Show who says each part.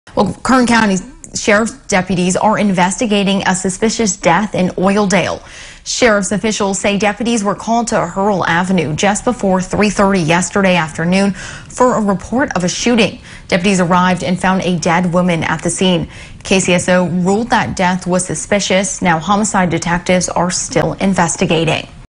Speaker 1: Well, Kern County Sheriff's deputies are investigating a suspicious death in Oildale. Sheriff's officials say deputies were called to Hurl Avenue just before 3:30 yesterday afternoon for a report of a shooting. Deputies arrived and found a dead woman at the scene. KCSO ruled that death was suspicious. Now homicide detectives are still investigating.